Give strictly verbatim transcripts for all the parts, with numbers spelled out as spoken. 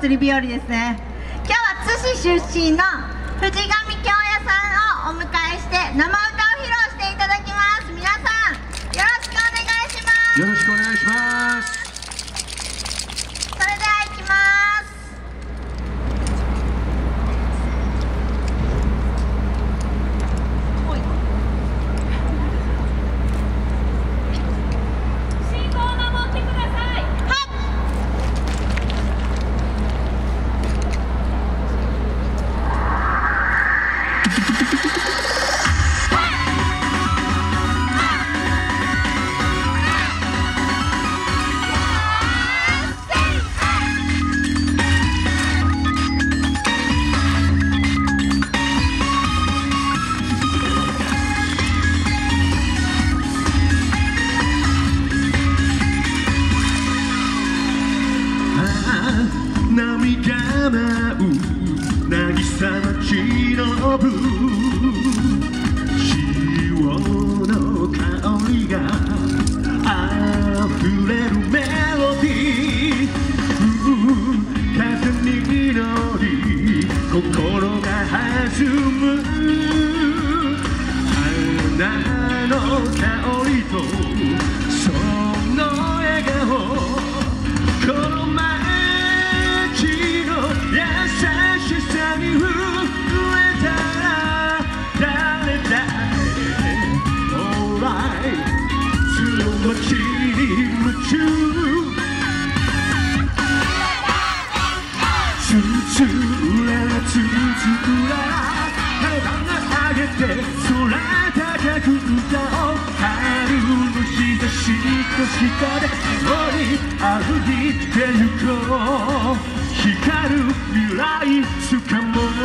祭り日和ですね。今日は津市出身の藤上京也さんをお迎えして生歌を披露していただきます。皆さんよろしくお願いします。 よろしくお願いします。 それではいきます。 信号を守ってください。 涙舞う渚の忍ぶ潮の香りが溢れるメロディー、風に乗り心が弾む花の香りとその笑顔、この街優しさに触れたら誰だって Alright その街に夢中、ツンツーララツンツーララ花上げて空高く歌おう、春の日差しと下で共に歩いてゆこう、光る未来つかもう。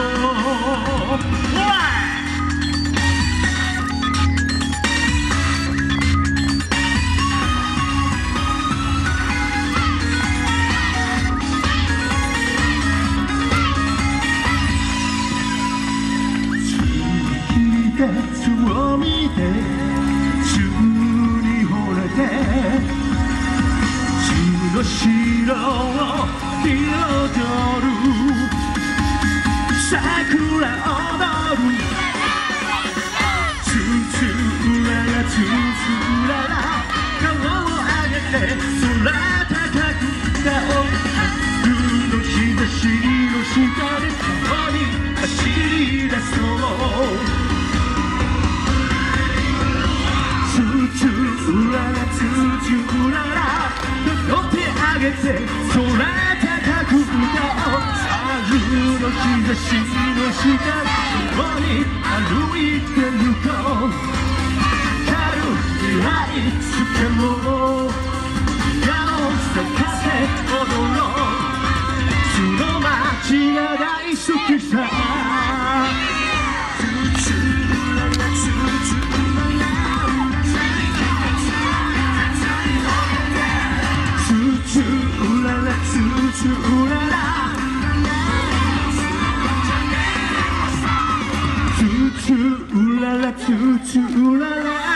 月を見て宙に惚れて血の白を彩る桜踊る、ツンツーララツンツーララ顔を上げて空高く歌おう、春の日差しの下で共に走り出そう、ツンツーララツンツーララ両手上げて空高く歌おう、春の日差しの下共に歩いてゆこう、光る未来つかもう、矢を咲かせ踊ろう、その街が大好きさ、ツンツーララツンツーララツーララツーツーララツーツーララツーツーララ